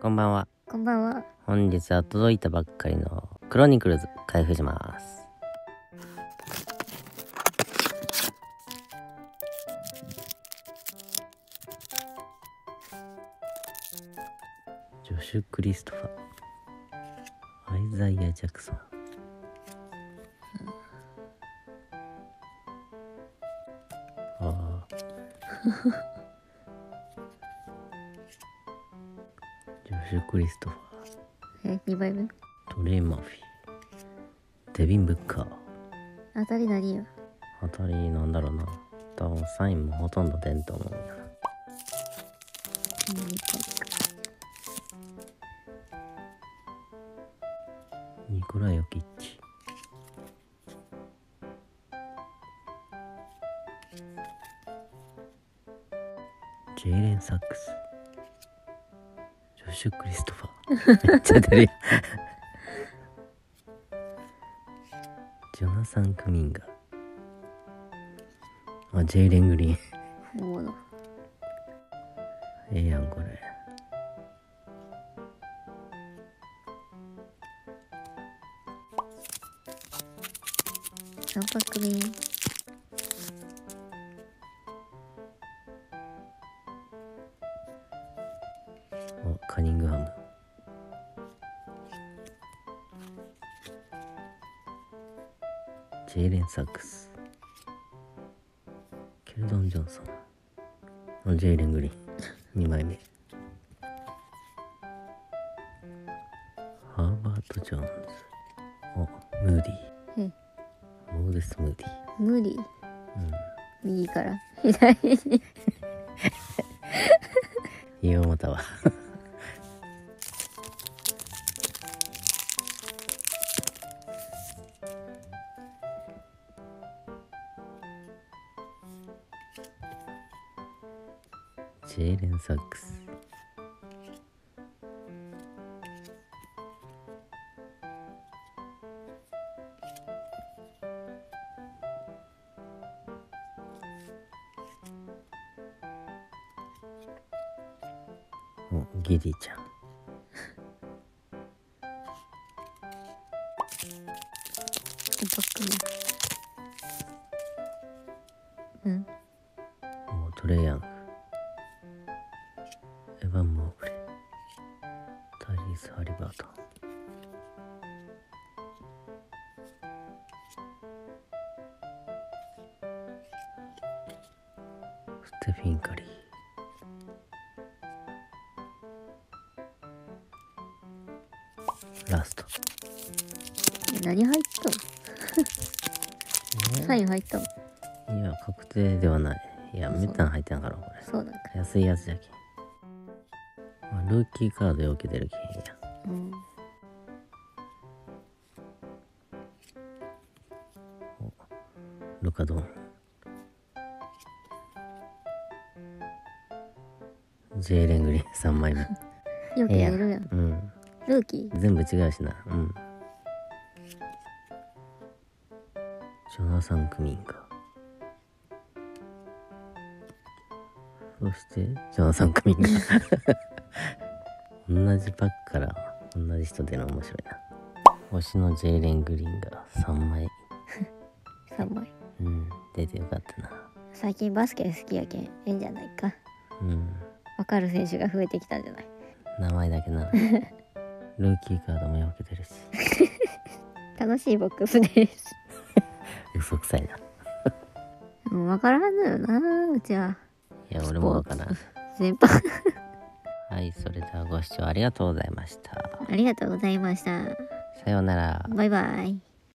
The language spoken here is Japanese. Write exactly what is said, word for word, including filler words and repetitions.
こんばんは。 こんばんは。 本日は届いたばっかりのクロニクルズ開封します。ジョシュ・クリストファー、アイザイア・ジャクソン、ああジョシュ・クリストファー、 え、にばいめトレイ・マーフィー、デビン・ブッカー。 当たり何よ。 当たりなんだろうな。多分サインもほとんど出んと思うんだな。ニコラ・ヨキッチ、ジェイレン・サックス、ジョシュ・クリストファーめっちゃ出るやんジョナサン・クミンガー、あ、ジェイレン・グリーン本物。 ええやんこれ。 さんパック目。 あ、カニングハム、ジェイレン・サックス、ケルドン・ジョンソン、あ、ジェイレン・グリーンにまいめ、ハーバート・ジョーンズ、あ、ムーディー、モーデス・ムーディー、 無理。 うん、 右から左にいい思ったわジェイレン・サックス、お、ギディちゃん、 さんパック目。うん。 お、トレイヤング、エヴァン・モーブレー、タイリース・ハリバートン、ステフィン・カリー、ラスト。 何入ったの？サイン入ったの？ いや、確定ではない。いや、メタン入ってんからこれ。 そうなんか。 安いやつじゃけん。まあ、ルーキーカードよけてるけんや。 うん。 ルカドン、ジェイレン・グリーンさんまいめ。 よくええやん。 出るやん。 うん。 ルーキー。 全部違うしな。うん。ジョナサン・クミンガー。そしてジョナサン・クミンガー同じパックから同じ人出るの面白いな。星のジェイレン・グリーンがさんまいさんまい。 うん、出てよかったな。 最近バスケ好きやけん、ええんじゃないか。 うん、 わかる選手が増えてきたんじゃない？ 名前だけなルーキーカードもよけてるし楽しいボックスです。 嘘くさいなもうわからんのよな、うちは。 いや、俺もわからん。 先輩はい、それではご視聴ありがとうございました。 ありがとうございました。 さようなら。 バイバイ。